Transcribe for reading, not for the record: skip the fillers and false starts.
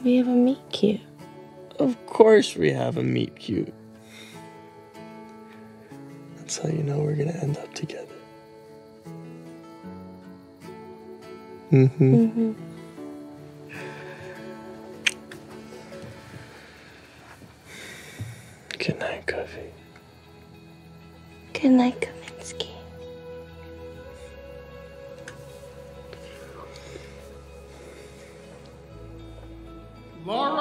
We have a meet cute. Of course we have a meet cute. That's how you know we're gonna end up together. Mm-hmm. Mm-hmm. Good night, Goofy. Good night, Kaminsky. Laura!